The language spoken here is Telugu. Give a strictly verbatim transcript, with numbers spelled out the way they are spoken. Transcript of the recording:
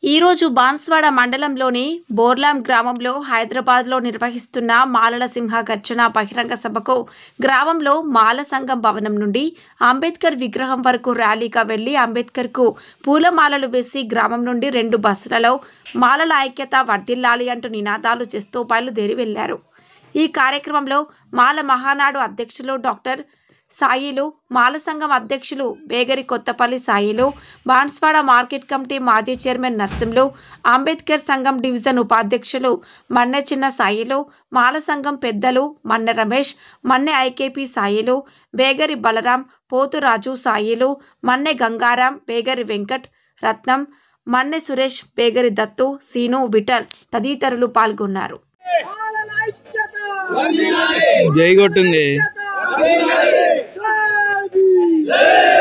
ఈరోజు బాన్స్వాడ మండలంలోని బోర్లాం గ్రామంలో హైదరాబాద్లో నిర్వహిస్తున్న మాలల సింహ గర్జన బహిరంగ సభకు గ్రామంలో మాల సంఘం భవనం నుండి అంబేద్కర్ విగ్రహం వరకు ర్యాలీగా వెళ్లి అంబేద్కర్కు పూలమాలలు వేసి గ్రామం నుండి రెండు బస్సులలో మాలల ఐక్యత వర్ధిల్లాలి అంటూ నినాదాలు చేస్తూ బయలుదేరి వెళ్లారు. ఈ కార్యక్రమంలో మాల మహానాడు అధ్యక్షులు డాక్టర్ సాయిలు, మాల సంఘం అధ్యక్షులు బేగరి కొత్తపల్లి సాయిలు, బాన్స్వాడ మార్కెట్ కమిటీ మాజీ చైర్మన్ నర్సింలు, అంబేద్కర్ సంఘం డివిజన్ ఉపాధ్యక్షులు మన్నె చిన్న సాయిలు, మాల సంఘం పెద్దలు మన్నె రమేష్, మన్నె ఐకేపీ సాయిలు, బేగరి బలరాం, పోతురాజు సాయిలు, మన్నె గంగారాం, బేగరి వెంకట్ రత్నం, మన్నె సురేష్, బేగరి దత్తు, సీను, విఠల్ తదితరులు పాల్గొన్నారు. జై కొట్టుంది.